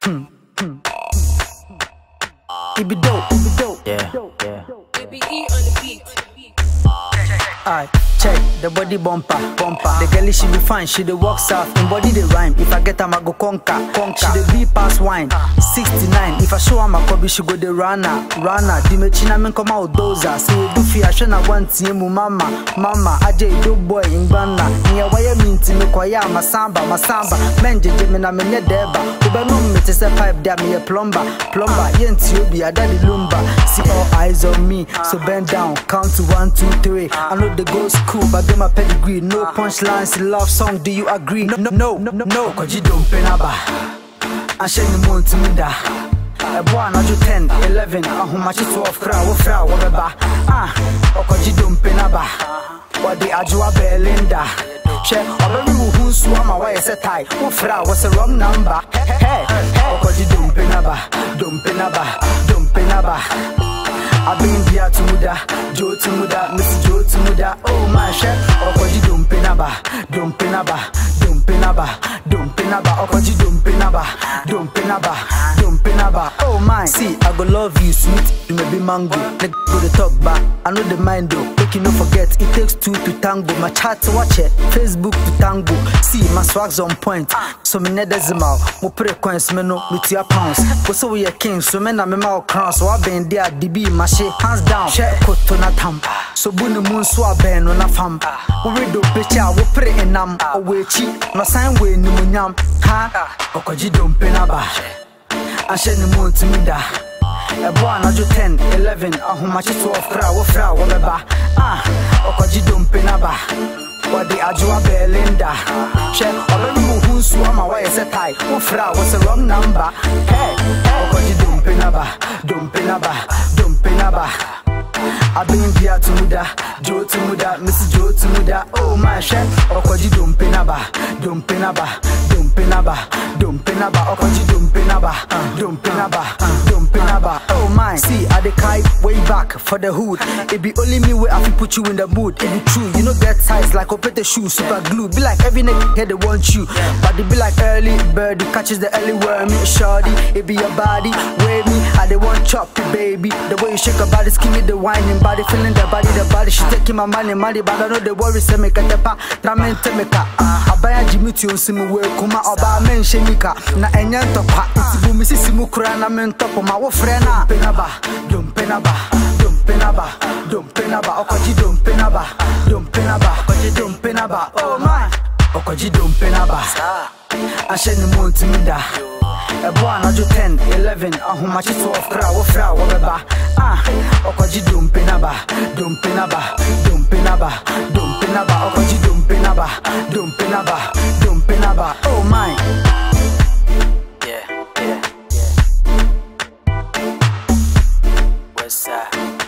A.b.e dope. Yeah. A.b.e on the beat. Alright, check the body bumper. The girl she be fine, she dey walk south, in body dey rhyme. If I get her, I go conquer. She dey be pass wine. 69. If I show her my copy, she go dey runner. Di me china men come out dozer. Say do fi I show na one team mama. Aje do boy in bana. Niya waya minti me kwaya masamba. Men jeje me na me ne deba. Ube no me te se pipe there me a plumber. Yenti obi a daddy lumba. See all eyes on me, so bend down. Count to 1, 2, 3. I know they go school, but get my pedigree. No punchlines, love song. Do you agree? No. Cause you don't pay naba. I share the moon to me da. A boy not you 10, 11. I who match 12 crowd, whatever. Cause you don't pay naba. What the Ajua Belinda. Share over who swam my way set tie. Who fra was the wrong number. Hey, cause you don't pay naba. I've been here to Muda, Joe to Muda, Miss Joe to Muda. Oh my chef, Okoji don't pay naba. Okoji don't pay naba. Oh my, see, I go love you sweet, you may be mango. Let go the talk back, I know the mind though. Make you no forget, it takes 2 to tango. My chat to watch it, Facebook to tango. See, my swag's on point, so me ne decimal. Mo pre coins, me no, me tia pounds. Go so we a king, so me na me ma crown. So I been there, DB, my shit, hands down. Share koto na tampa. So bunu moon so I been on a fam. We do picture, we pre enam. Owe chi, no sign we ni munyam. Ha, Okoji don't pay naba. I share the moon to me da. A boy not you 10, 11. I who match 12 crowd, whatever. Okoji don't pay naba. What the Ajua Belinda. Share all who swam my way set tie. Who fra was the wrong number. Hey, Okoji don't pay naba. I've been here to Muda, Joe to Muda, Miss Joe to Muda. Oh my chef, Okoji don't pay naba. Okoji don't pay naba. Oh my, see, I the kite way back for the hood. It be only me where I fi put you in the mood. It be true, you know get size like opete shoe, super glue. Be like every nigga here they want you, but they be like early bird who catches the early worm. Shorty, it be your body, weigh me. I they want chop you, baby. The way you shake your body, skinny the whining body, feeling the body. She taking my money, but I know the worry say make a tepa, tramente meka. Abaya Jimmy to see me work, come out about men shemika. Na enyan topa, it's boom, Mrs. Mukura, na men top of my friend. Don't pay naba. Okoji don't pay naba. Oh my, Okoji don't pay naba. I share the moon to me da. A boy not you 10, 11. I who match 12 crowd, whatever. Okoji don't pay naba. Okoji don't pay naba. Oh my. Yeah. What's up?